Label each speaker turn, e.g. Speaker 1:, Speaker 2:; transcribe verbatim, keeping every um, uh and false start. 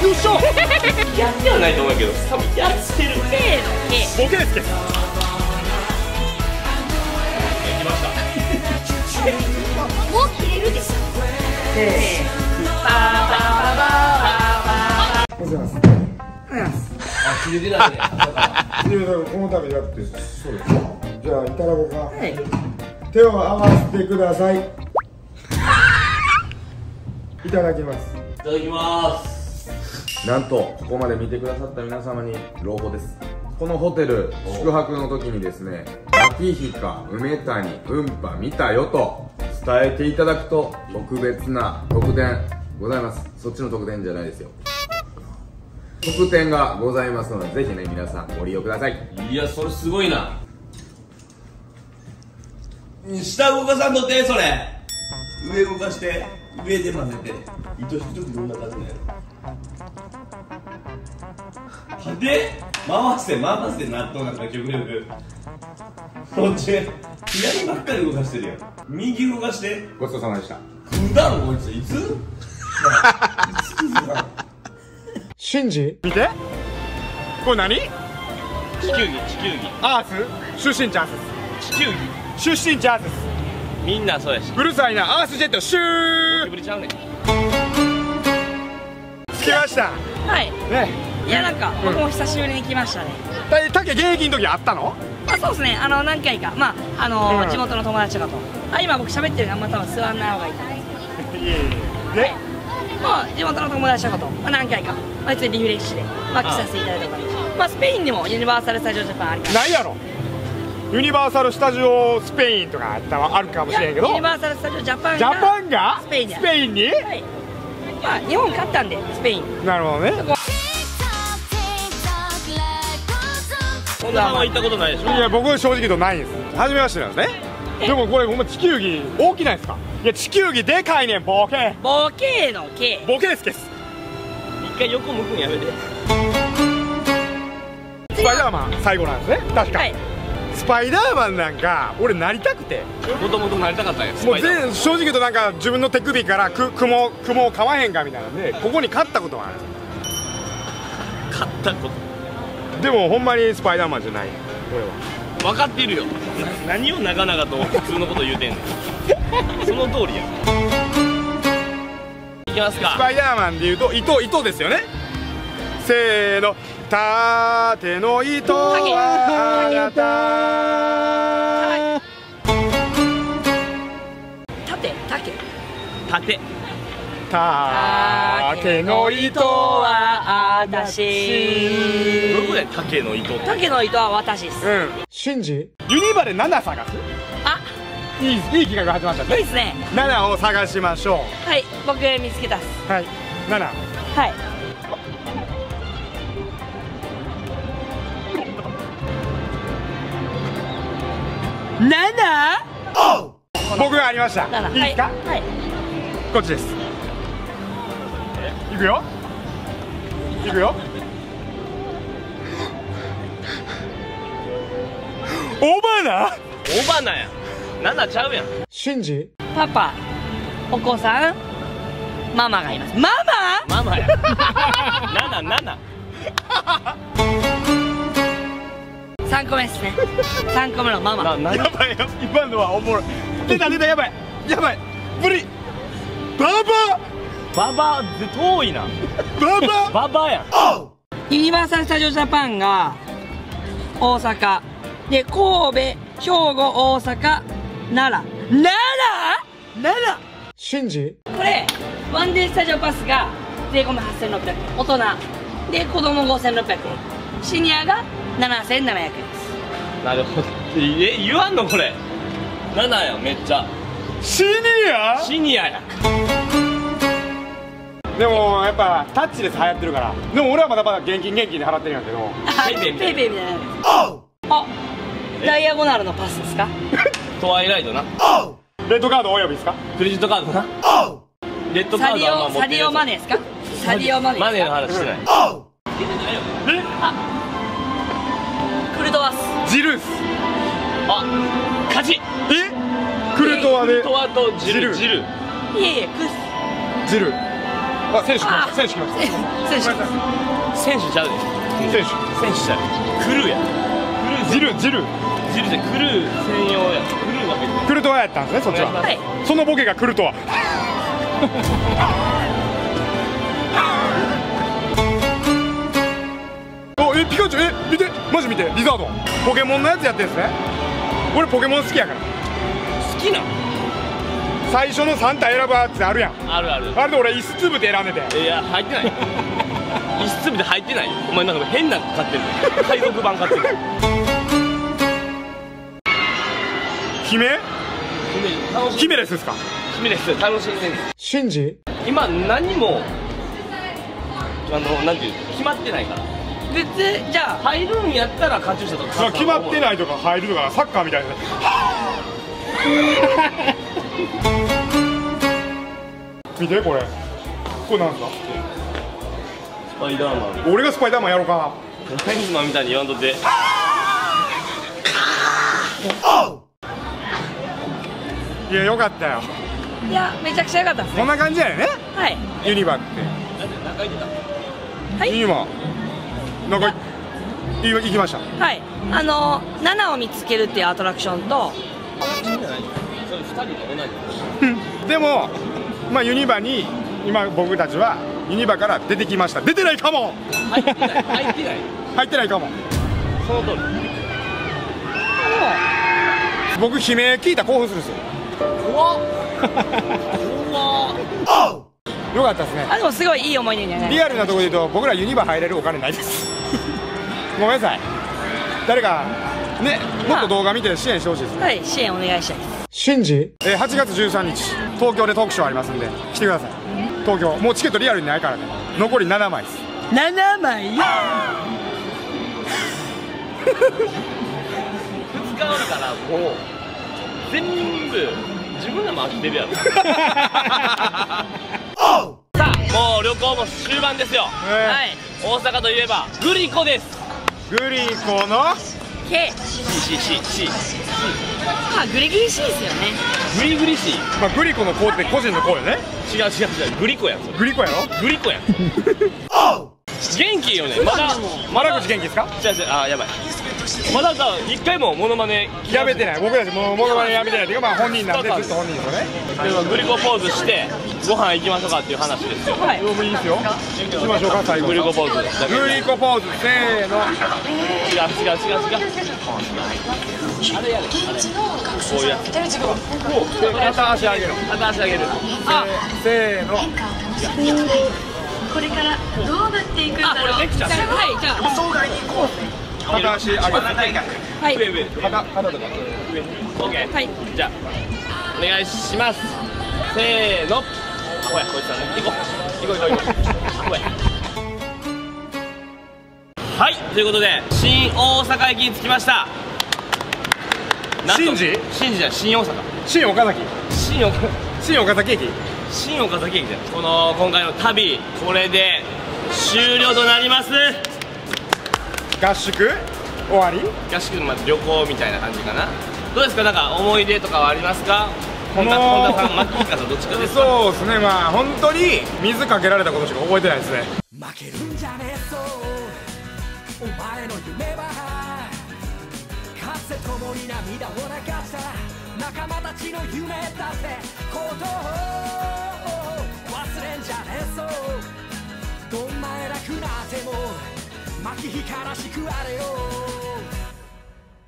Speaker 1: 優勝。
Speaker 2: やってはないと思うけど、多分やってる。
Speaker 1: ボケですけど。
Speaker 2: 来ました。
Speaker 3: もう切れるでしょ。
Speaker 4: おはようございます。
Speaker 2: あ、切れてないね。
Speaker 4: いや、この度だって、そうです。じゃあ、いただこうか。はい。手を合わせてください。いただきます。
Speaker 2: いただきます。
Speaker 5: なんとここまで見てくださった皆様に朗報です。このホテル宿泊の時にですね、秋日か梅谷うんぱ見たよと伝えていただくと特別な特典ございます。そっちの特典じゃないですよ、特典がございますので、ぜひね皆さんご利用ください。
Speaker 2: いや、それすごいな。下動かさんとって、それ上動かして、上で混ぜて糸引くときどんな感じなの。で回して回して納豆なんか極力こっち左ばっかり動かしてるよ。右動かして。
Speaker 5: ごちそうさまでした。
Speaker 2: 普段こいついつ
Speaker 1: シンジ見て、これ何？
Speaker 2: 地球儀、地球儀。
Speaker 1: アース出身地アース。
Speaker 2: 地球儀
Speaker 1: 出身地アース。
Speaker 2: みんなそうやし。
Speaker 1: うるさいな。アースジェットシュー。
Speaker 2: ゴキブリちゃうねん。
Speaker 1: 着きました。
Speaker 6: はい
Speaker 1: ね。
Speaker 6: いや、なんか僕も久しぶりに来ましたね。
Speaker 1: タケ現役の時あったの？
Speaker 6: あ、そうですね。あの何回か、まああの
Speaker 1: うん
Speaker 6: 地元の友達とかと。あ、今僕喋ってるのあんま多分座らない方がいいと思います。
Speaker 1: いえいえ。で、
Speaker 6: まあ地元の友達とかと、まあ、何回か、まあ、いつリフレッシュで、まあ、来させていただいたことがあります。まあスペインにもユニバーサル・スタジオ・ジャパンあります。
Speaker 1: ないやろ。ユニバーサル・スタジオ・スペインとかあったらあるかもしれんけど。
Speaker 6: ユニバーサル・スタジオ・ジャパンが
Speaker 1: ジャパンが
Speaker 6: スペインに。
Speaker 1: スペインに？
Speaker 6: はい。まあ日本勝ったんでスペイン。
Speaker 1: なるほどね。
Speaker 2: そんなは行ったことないでしょ。
Speaker 1: いや、僕は正直言うとないんです。初めましてなんですね。でもこれほんま地球儀大きないですか？いや、地球儀でかいねん、ボケ。
Speaker 6: ボケの K。
Speaker 1: ボケですけす。
Speaker 2: 一回横向くんやめて。
Speaker 1: スパイダーマン最後なんですね、確か。
Speaker 6: はい。
Speaker 1: スパイダーマンなんか俺なりたくて、
Speaker 2: もともとなりたかったんや。
Speaker 1: もう全正直言うとなんか自分の手首からく雲雲を買わへんかみたいなんで、ここに勝ったことがある。
Speaker 2: 買ったこと。
Speaker 1: でもほんまにスパイダーマンじゃない、これは。
Speaker 2: 分かっているよ。な何を長々と普通のこと言うてんの。その通りや。いきますか。
Speaker 1: スパイダーマンでいうと糸糸ですよね。せーの、縦の糸はあなた。
Speaker 6: 縦縦
Speaker 2: 縦。
Speaker 1: 竹の糸は
Speaker 6: 私。
Speaker 2: どこで竹の糸って。
Speaker 6: 竹の糸は私です。
Speaker 1: うん。シンジユニバでなな探す。
Speaker 6: あ、
Speaker 1: いいいい企画が始まった
Speaker 6: いい
Speaker 1: ね。
Speaker 6: ですね。
Speaker 1: ななを探しましょ
Speaker 6: はい、僕見つけたっす。
Speaker 1: う。はい。なな。
Speaker 6: はい。なな？
Speaker 1: 僕がありました。
Speaker 6: なな。
Speaker 1: いいですか？
Speaker 6: はい。
Speaker 1: こっちです。いくよ。いくよ。オバナ。
Speaker 2: オバナや。ななちゃうやん。
Speaker 1: シンジ。
Speaker 6: パパ、お子さん、ママがいます。ママ？
Speaker 2: ママや。なななな。
Speaker 6: 三個目ですね。三個目のママ。
Speaker 2: な何？
Speaker 1: やばいよ。今のはおもろい。出た出た、やばい。やばい。無理。バ
Speaker 2: ババで遠いな。
Speaker 1: バババ
Speaker 2: ババやん。
Speaker 6: ユニバーサル・スタジオ・ジャパンが大阪で、神戸、兵庫、大阪、奈良。奈良？奈良？
Speaker 1: シンジ。
Speaker 6: これワンデースタジオパスが税込みはっせんろっぴゃくえん、大人で子供ごせんろっぴゃくえん、シニアがななせんななひゃくえんです。
Speaker 2: なるほど。え、言わんのこれ。ななやん、めっちゃ。
Speaker 1: シニア？
Speaker 2: シニアや。
Speaker 1: でもやっぱタッチレス流行ってるから。でも俺はまだまだ現金現金で払ってるんやけど。
Speaker 6: ペイペイみたいな。ペイペイみたいな。あ、ダイアゴナルのパスですか？
Speaker 2: トワイライトな。
Speaker 1: レッドカードお呼びですか？
Speaker 2: クレジットカードな。レッドカードはまあ持ってるやつ。
Speaker 6: サディオマネーですか？サディオマネー。
Speaker 2: マネーの話してない。
Speaker 1: え？
Speaker 6: クルトワス。
Speaker 1: ジルース。
Speaker 2: あ、勝ち。
Speaker 1: え？クルトワで。
Speaker 2: クルトワとジル。ジル。
Speaker 6: いえいえ、クス。
Speaker 1: ジル。 あ、選手来ました。選手来ました。
Speaker 6: 選手
Speaker 3: 選手ちゃうで
Speaker 1: 選手。
Speaker 3: 選手ちゃうクルーや
Speaker 1: ジル、ジル。
Speaker 3: ジルじゃクルー専用やクルーは別に
Speaker 1: クルトワやったんですね、そっちは。
Speaker 6: はい
Speaker 1: そのボケが来るとは。お、え、ピカチュウ、え、見て、マジ見て、リザードン。ポケモンのやつやってんですね。俺ポケモン好きやから。
Speaker 3: 好きな
Speaker 1: 最初のさん体選ぶやつあるやん。
Speaker 3: あるある
Speaker 1: あれで俺石粒で選んでて。
Speaker 3: いや入ってない石粒で入ってないよお前なんか変なの買ってる海賊版買ってる
Speaker 1: 姫？
Speaker 3: 姫楽し
Speaker 1: 姫レスですか？
Speaker 3: 姫です楽しんでる
Speaker 1: シンジ？
Speaker 3: 今何もあのなんていう決まってないから
Speaker 6: 別じゃあ
Speaker 3: 入るんやったらカチューシャとか
Speaker 1: 決まってないとか入るとかサッカーみたいな。見てこれ。これなんですか？
Speaker 3: スパイダーマン
Speaker 1: 俺がスパイダーマンやろうか
Speaker 3: フェンスマンみたいに言わんとって
Speaker 1: な。いやよかったよ。
Speaker 6: いやめちゃくちゃ良かったですね。
Speaker 1: こんな感じやね。
Speaker 6: はい
Speaker 1: ユニバって。
Speaker 3: 中入ってた
Speaker 6: はい
Speaker 1: ユニバなんかい行きました。
Speaker 6: はいあのナナを見つけるっていうアトラクションと
Speaker 3: それふたりの同じ
Speaker 1: でもまあユニバに今僕たちはユニバから出てきました。出てないかも。
Speaker 3: 入ってない入ってない
Speaker 1: 入ってないかも。
Speaker 3: その通り
Speaker 1: 僕悲鳴聞いたら興奮するんですよ。
Speaker 3: 怖っ怖っ
Speaker 1: よかったですね。
Speaker 6: あでもすごいいい思い出にはなり
Speaker 1: リアルなところで言うと僕らユニバ入れるお金ないですごめんなさい。誰かねもっと動画見て支援してほしいですね。
Speaker 6: はい支援お願いしたいです。
Speaker 1: シンジ、えー、はちがつじゅうさんにち東京でトークショーありますんで来てください。東京もうチケットリアルにないからね。残りななまいです。
Speaker 6: ななまい
Speaker 3: ふつかおるからもう全部自分らも飽きてるやろさあもう旅行も終盤ですよ。
Speaker 1: はい
Speaker 3: 大阪といえばグリコです。
Speaker 1: グリコの
Speaker 6: K
Speaker 3: C C C C
Speaker 6: まあグリグリしいですよね。
Speaker 3: グリグリシー
Speaker 1: まあグリコの子って個人の子よね。
Speaker 3: 違う違う違うグリコやんそれ
Speaker 1: グリコやろ。
Speaker 3: グリコやん元気よねまだ
Speaker 1: まだ口元気ですか？
Speaker 3: 違う違うあやばいまださ一回もモノマネ
Speaker 1: やめてない。僕たちもうモノマネやめてないっていうかまあ本人なんでずっと本人ですよね。
Speaker 3: でもグリコポーズしてご飯行きましょうかっていう話ですよ。
Speaker 6: はい
Speaker 1: 僕いいですよ。しましょうか最後。
Speaker 3: グリコポーズだけど
Speaker 1: グリコポーズせーの。
Speaker 3: 違う違う違う違うあれやれあれこういうやつこう
Speaker 1: 片足上げる。
Speaker 3: 片足上げる
Speaker 6: あ
Speaker 1: せーの。
Speaker 7: これからどうなっていくんだ
Speaker 3: あこ
Speaker 7: ろう。
Speaker 3: れできちゃう
Speaker 6: はいじゃあ
Speaker 1: 片足上げる。
Speaker 6: はい
Speaker 3: 上上
Speaker 1: 肩肩とか。
Speaker 3: 上オッケー
Speaker 6: はい
Speaker 3: じゃあお願いしますせーのあほやこいつだね行こう行こう行こう行こうあほやはいということで新大阪駅に着きました。なんと
Speaker 1: 新次
Speaker 3: 新次じゃない新大阪
Speaker 1: 新岡崎。
Speaker 3: 新岡
Speaker 1: 新岡崎駅。
Speaker 3: 新岡崎駅でこの今回の旅これで終了となります。
Speaker 1: 合宿終わり。
Speaker 3: 合宿のまず旅行みたいな感じかな。どうですかなんか思い出とかはありますか？本田
Speaker 1: もう
Speaker 3: 本田さんマッキーかさんどっちかですか？
Speaker 1: そうですね。まあ本当に水かけられたことしか覚えてないですね。
Speaker 8: 負けるんじゃねえぞお前の夢は風ともに涙を流した仲間たちの夢だってことを忘れんじゃねえぞどんな偉くなっても巻き光らしくあれよ